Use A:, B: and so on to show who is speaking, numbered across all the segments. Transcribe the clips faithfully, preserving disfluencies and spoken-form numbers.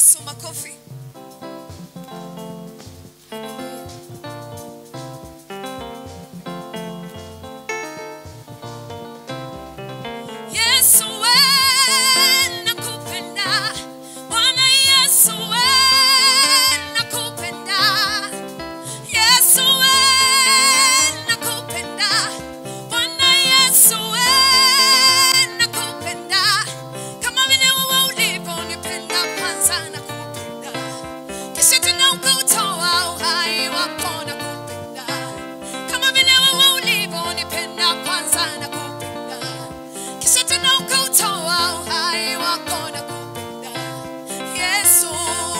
A: Yesu makofi. Yesu we nakupenda, Bwana Yesu we nakupenda, Yesu we nakupenda, Bwana Yesu we nakupenda, kama vile wewe ulivyonipenda kwanza nakupenda, kisha tena ukautoa uhai wako nakupenda, kama vile wewe ulivyonipenda kwanza nakupenda, kisha tena ukautoa uhai wako nakupenda, Yesu,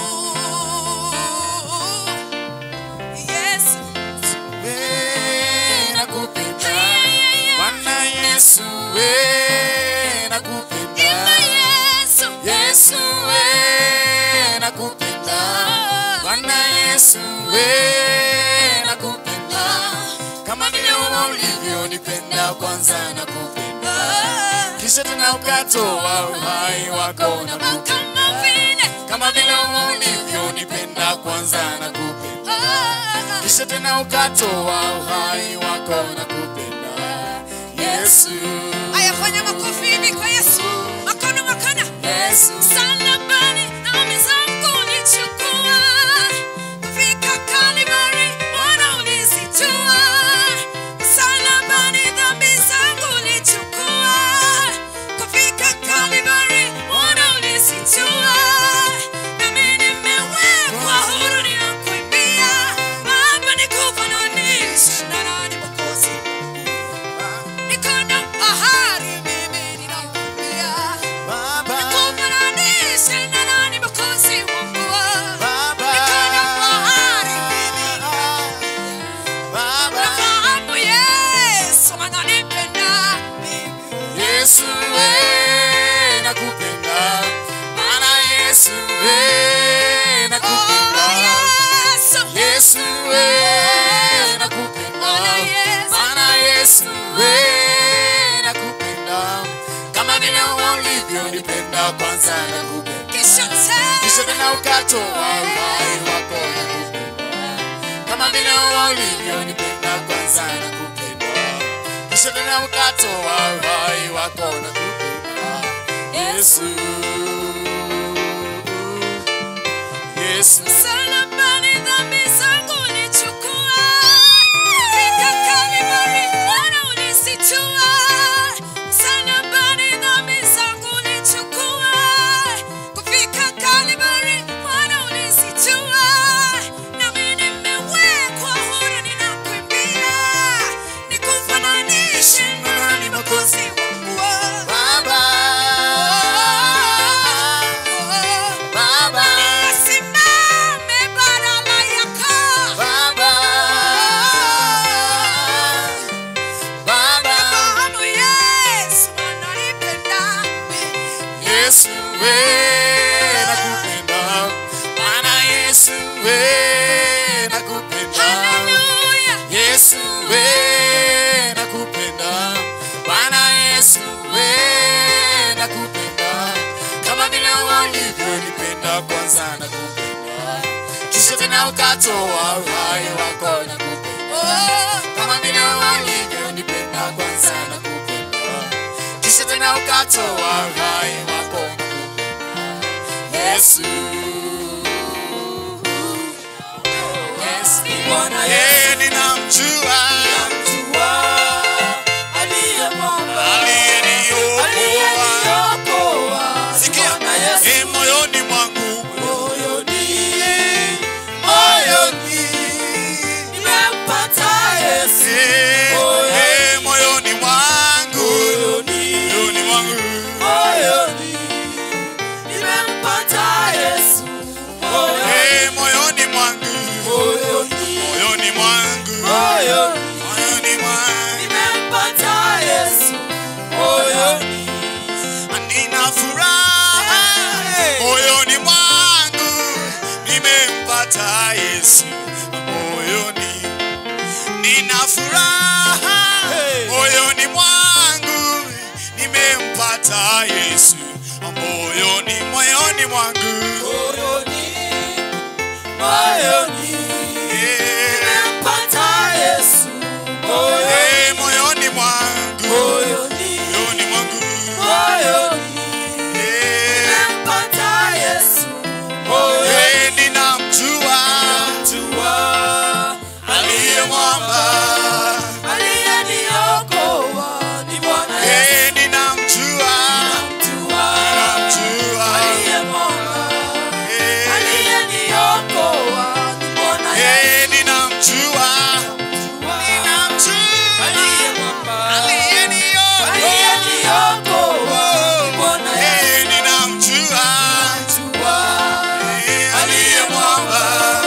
A: Yesu
B: we nakupenda, Bwana Yesu we nakupenda,
A: Yesu,
B: Yesu we nakupenda, Bwana Yesu we nakupenda, kama vile wewe ulivyonipenda kwanza nakupenda, kisha tena ukatoa uhai wako nakupenda, kama vile wewe ulivyonipenda kwanza nakupenda, kisha tena ukatoa uhai wako nakupenda, Yesu.
A: Aya, fanya makofi hivi kwa Yesu. Makono makana.
B: Yesu.
A: Msalabani dhambi zangu ulichukua, kufika Kalvari Bwana ulizitua. Msalabani dhambi zangu ulichukua, kufika Kalvari Bwana ulizitua. Nami nimewekwa huru ninakuimbia, Baba nikufananishe na nani Mwokozi? Niko na bahari mimi ninakuimbia,
B: Baba,
A: nikufananishe na nani Mwokozi wangu?
B: Baba,
A: Niko na bahari mimi
B: Baba,
A: nafahamu Yesu ananipenda mimi.
B: Yesu we nakupenda, Bwana Yesu we nakupenda,
A: Yesu,
B: Yesu we nakupenda, Bwana Yesu we nakupenda, kama vile ulivyonipenda kwanza nakupenda,
A: kisha tena
B: kisha tena ukatoa uhai wako nakupenda, kama vile ulivyonipenda kwanza nakupenda, kisha tena ukatoa uhai wako nakupenda, Yesu, Yesu.
A: msalabani dhambi zangu ulichukua, kufika Kalvari Bwana ulizitua. Msalabani dhambi zangu ulichukua, kufika Kalvari Bwana ulizitua. Nami nimewekwa huru ninakuimbia, nikufananishe na nani Mwokozi wangu?
B: Baba, Baba,
A: Nisimame badala yako.
B: Baba, Baba,
A: Nafahamu Yesu ananipenda mimi.
B: Yesu we nakupenda, Bwana Yesu we nakupenda,
A: Hallelujah.
B: Yesu we nakupenda, Bwana Yesu we nakupenda, kama vile ulivyonipenda kwanza nakupenda, kisha tena ukatoa uhai wako nakupenda,
A: Oh,
B: kama vile ulivyonipenda kwanza nakupenda, kisha tena ukatoa uhai wako nakupenda, Yesu, Yesu.
A: Bwana
B: Yeye ninamjua, aliyeniokoa. Sikia, eh, moyoni mwangu, moyoni,
A: nimepata Yesu.
B: eh, eh, moyoni mwangu, moyoni mwangu,
A: Nimempata Yesu.
B: eh, moyoni mwangu, moyoni mwangu, moyoni mwangu,
A: Nimempata Yesu.
B: nina furaha moyoni mwangu, nimempata Yesu moyoni, nina furaha moyoni mwangu, nimempata Yesu moyoni, moyoni mwangu,
A: moyoni, nimempata Yesu,
B: Eh, moyoni mwangu,
A: moyoni,
B: moyoni mwangu,
A: moyoni,
B: Eh,
A: nimempata Yesu, moyoni,
B: eh, ninamjua
A: ninamjua
B: aliye mwamba.
A: aliyeniokoa ni Bwana Yesu,
B: Eh, ninamjua,
A: ninamjua
B: ninamjua.
A: aliye mwamba,
B: Eh,
A: aliyeniokoa ni Bwana Yesu,
B: eh, ninamjua, ninamjua.
A: aliye mwamba,
B: Aliyeniokoa.
A: aliyeniokoa ni Bwana Yesu,
B: Eh, ninamjua,
A: ninamjua
B: eh,
A: aliye mwamba,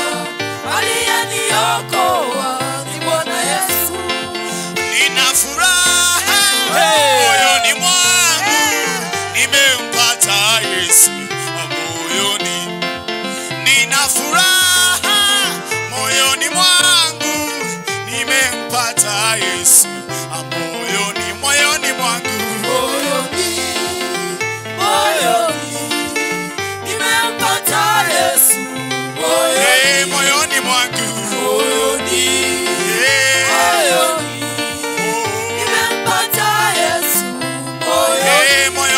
A: aliyeniokoa ni Bwana Yesu.
B: nina furaha moyoni mwangu, nimempata Yesu moyoni. Nina furaha moyoni mwangu, nimempata Yesu moyoni, moyoni mwangu.
A: Moyoni, moyoni, nimempata Yesu, moyoni,
B: Eh, moyoni mwangu.
A: moyoni,
B: Eh,
A: moyoni,
B: oh,
A: nimempata Yesu, moyoni,
B: eh, moyoni